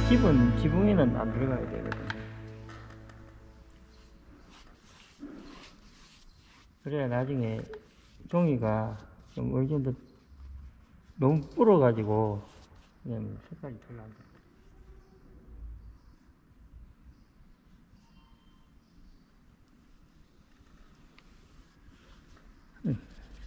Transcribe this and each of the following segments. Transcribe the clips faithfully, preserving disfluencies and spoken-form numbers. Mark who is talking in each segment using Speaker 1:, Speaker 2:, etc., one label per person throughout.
Speaker 1: 집은 지붕에는 안 들어가야 되거든. 그래야 나중에 종이가 좀 어느 정도 너무 불어가지고 그냥 색깔이 별로 안 돼. 응,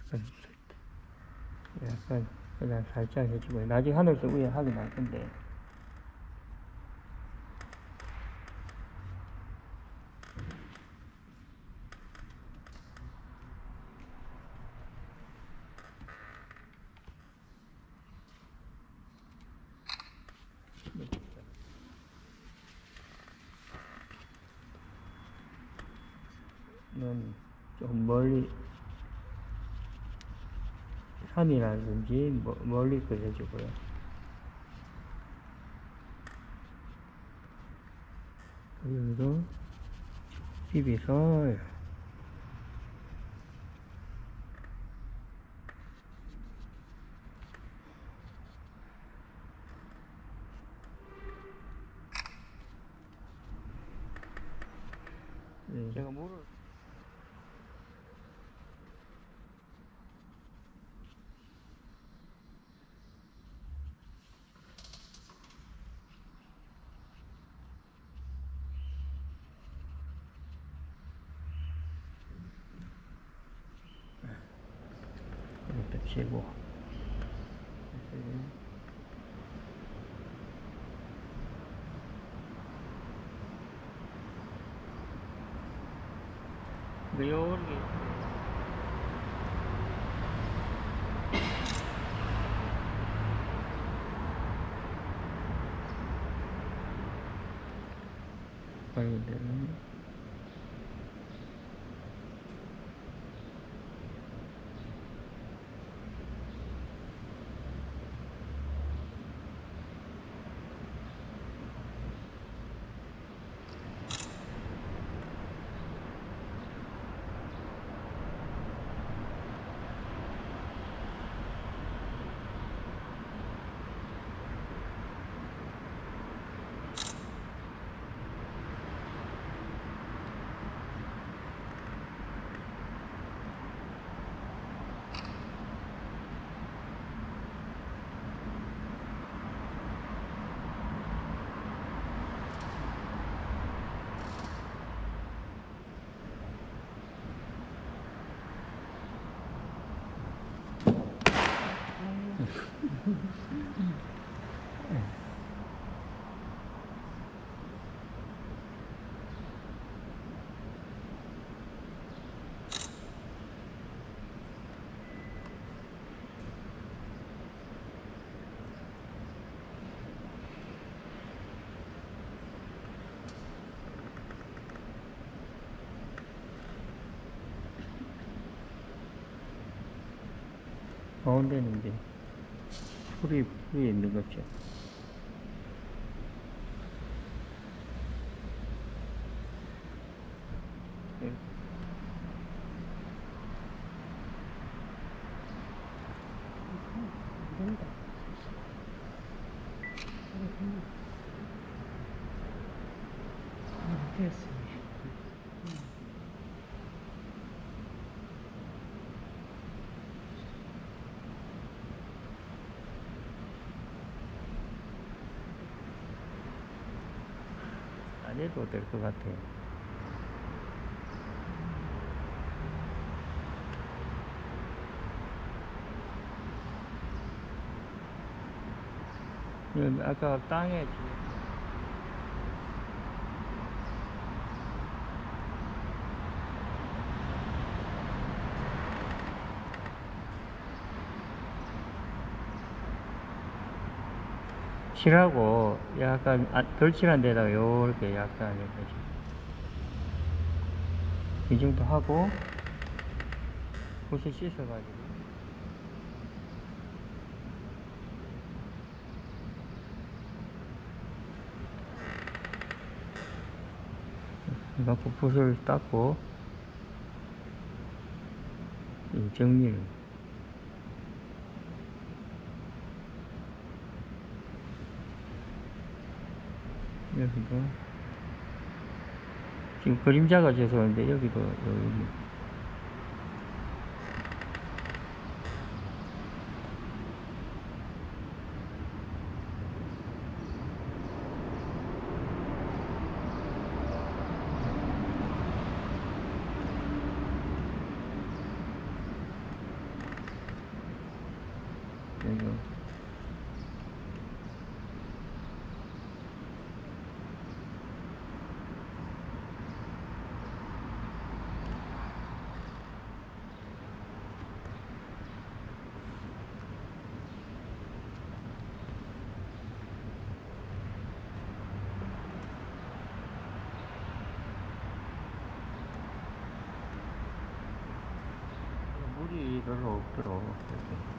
Speaker 1: 약간 그냥 살짝 해주고 나중에 하늘색 위에 하긴 할 건데. 좀 멀리 산이라든지 멀리 거 해주고요. 여기도 비비서 네, 제가 물을 이렇게 치고 요렇게 빨리 되는 가운데는 이제 풀이 풀이 있는 거죠. 네. 됐어요. 안 해도 될 것 같아요. 아까 땅에 칠하고 약간 덜 칠한 데다가 요렇게 약간 이렇게 이 정도 하고 붓을 씻어가지고 그래갖고 붓을 닦고 이 정리를 여기도 지금 그림자가 죄송한데 여기도 여기 여기도 물이 별로 없더라고. 이렇게.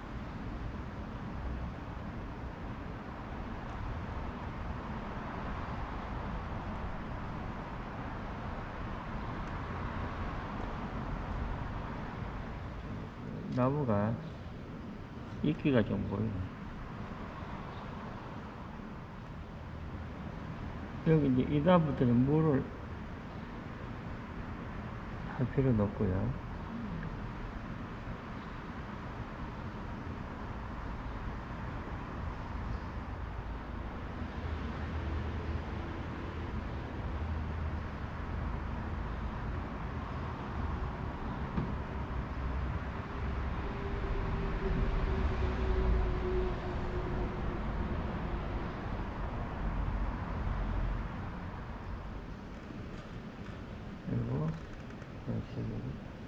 Speaker 1: 나무가 이끼가 좀 보이네. 여기 이제 이 다음부터는 물을 할 필요는 없고요. 그리고 이렇게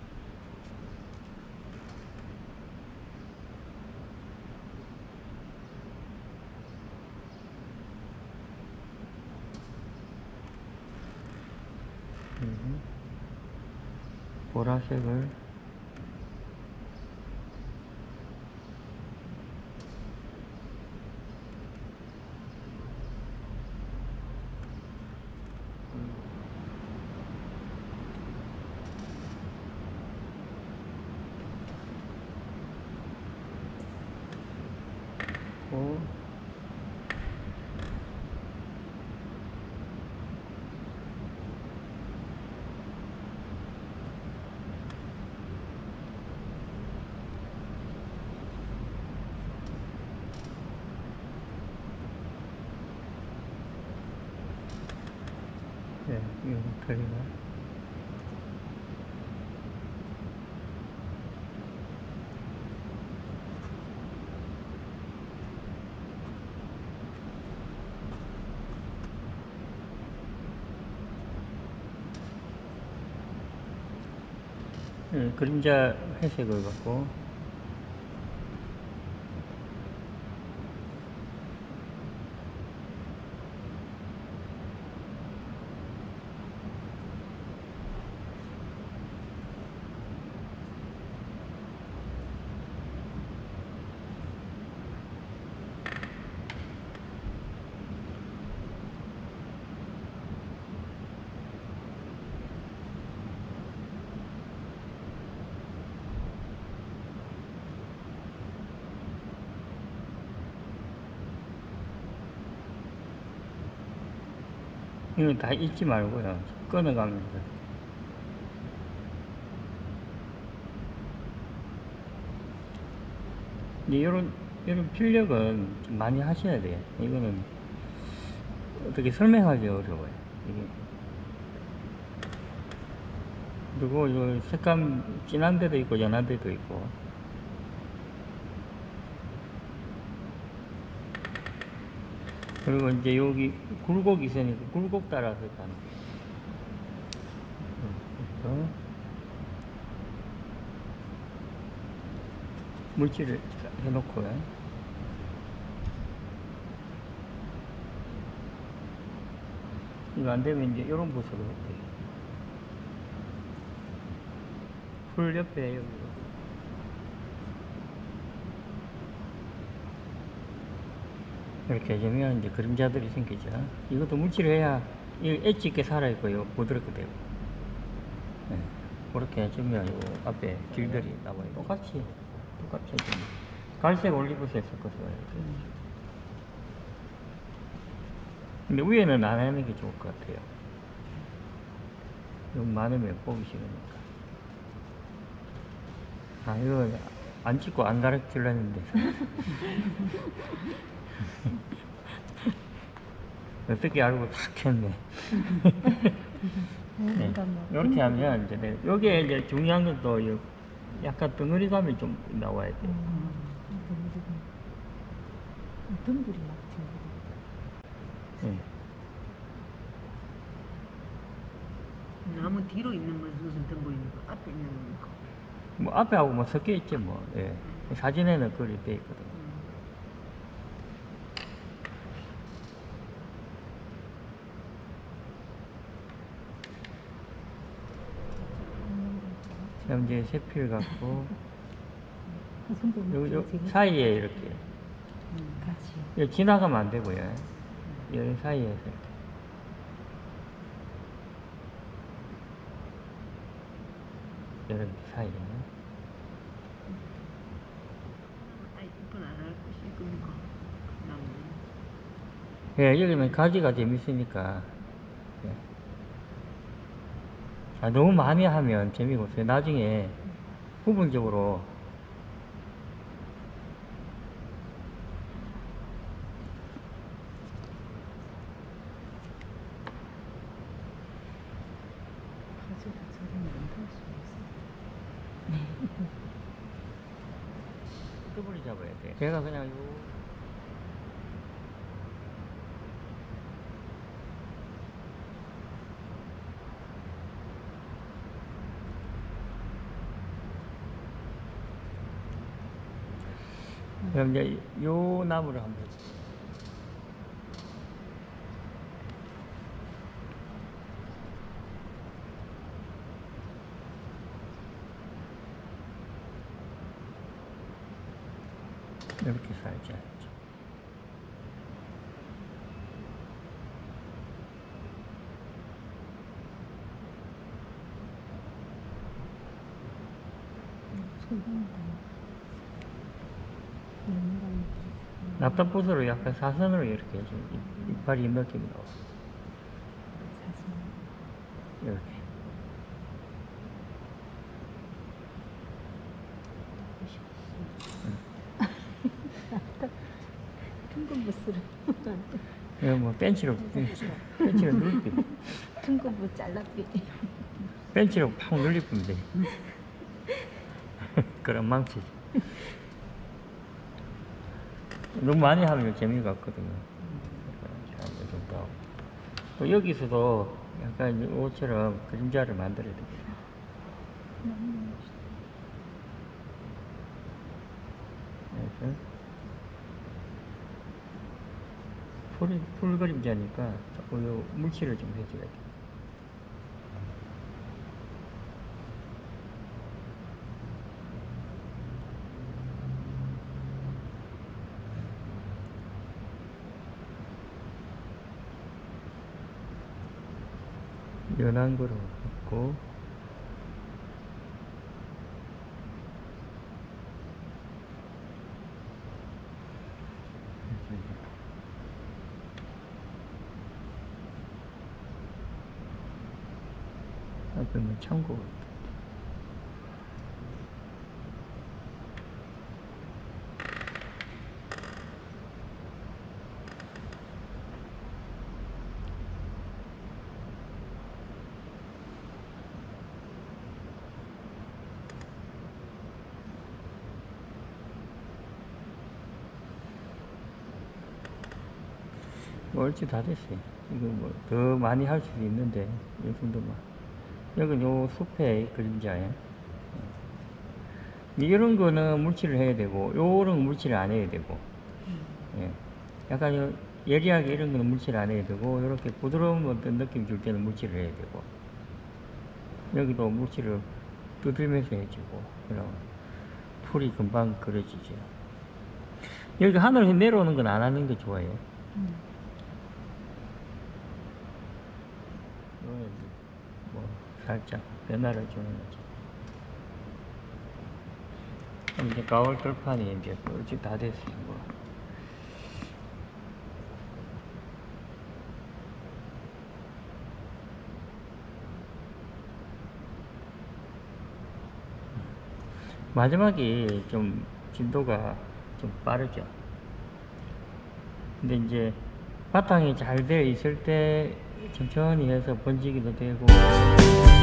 Speaker 1: 음, 보라색을 고 네, 이거 털리나? 네, 그림자 회색을 갖고 이거 다 잊지 말고요. 끊어가면서. 근데 이런, 이런 필력은 좀 많이 하셔야 돼요. 이거는 어떻게 설명하기 어려워요. 이게. 그리고 이 색감 진한 데도 있고 연한 데도 있고. 그리고 이제 여기 굴곡이 있으니까 굴곡 따라서 가는 거예요. 물질을 해놓고요. 이거 안 되면 이제 이런 모습을 할게요. 풀 옆에 여기 이렇게 해주면 이제 그림자들이 생기죠. 이것도 물질을 해야 이 엣지 있게 살아있고요. 부드럽게 되고. 네. 그렇게 해주면 요 앞에 길들이 나와요. 똑같이, 똑같이 해주면. 갈색 올리브색 섞어서 이렇게. 근데 위에는 안 하는 게 좋을 것 같아요. 너무 많으면 보기 싫으니까. 아, 이거 안 찍고 안 가르치려 했는데. 어떻게 알고 탁 했네. 네. 이렇게 하면 이제, 네. 여기에 이제 중요한 건 또 약간 덩어리감이 좀 나와야 돼.
Speaker 2: 음, 덩굴이 막 덩굴이.
Speaker 1: 네.
Speaker 3: 나무 뒤로 있는 것은 무슨 덩굴입니까? 앞에 있는 겁니까?
Speaker 1: 뭐 앞에 하고 뭐 섞여 있지 뭐. 예. 사진에는 그리 돼 있거든. 그럼 이제 세필 갖고 요, 요 사이에 이렇게
Speaker 2: 음, 같이.
Speaker 1: 여기 지나가면 안 되고요. 여기 사이에서 이렇게. 이렇게 사이에.
Speaker 3: 아이, 이쁜 안 할 것일 겁니까? 나무는.
Speaker 1: 예, 여기는 가지가 재밌으니까. 예. 아, 너무 많이 하면 재미가 없어요. 나중에 부분적으로
Speaker 2: 가지가 저리 많다고 수 있어.
Speaker 1: 더블이 잡아야 돼. 제가 그냥 요 그럼 이제 요 나무를 한번 이렇게 살짝 납작붓으로 약간 사선으로 이렇게 해서 이- 이빨이 느낌이 나와. 이렇게.
Speaker 2: 퉁근부스를
Speaker 1: 이거 뭐 벤치로 벤치로 눌리
Speaker 2: 퉁근부 잘라삐.
Speaker 1: 벤치로 팍 눌리면 돼. 그럼 망치지. 너무 많이 하면 재미가 없거든요. 자, 이 정도 하고. 또 여기서도 약간 이것처럼 그림자를 만들어야 돼. 그래서 풀, 풀 그림자니까 자꾸 요 물칠을 좀 해줘야 돼. 연한 거로 했고, 앞에는 창고가 있다. 뭐 얼추 다 됐어요. 이거 뭐 더 많이 할 수도 있는데 이 정도만. 여긴 요 숲의 그림자에 이런 거는 물칠을 해야 되고 요런 물칠을 안 해야 되고 예. 약간 요 예리하게 이런 거는 물칠 안 해야 되고 이렇게 부드러운 어떤 느낌 줄 때는 물칠을 해야 되고 여기도 물칠을 두들면서 해주고 그럼 풀이 금방 그려지죠. 여기 하늘 내려오는 건 안 하는 게 좋아요.
Speaker 2: 음.
Speaker 1: 이거는 뭐 살짝 변화를 주는 거죠. 그럼 이제 가을 들판이 이제 어찌 다 됐어요. 뭐. 마지막이 좀 진도가 좀 빠르죠. 근데 이제 바탕이 잘 되어 있을 때 천천히 해서 번지기도 되고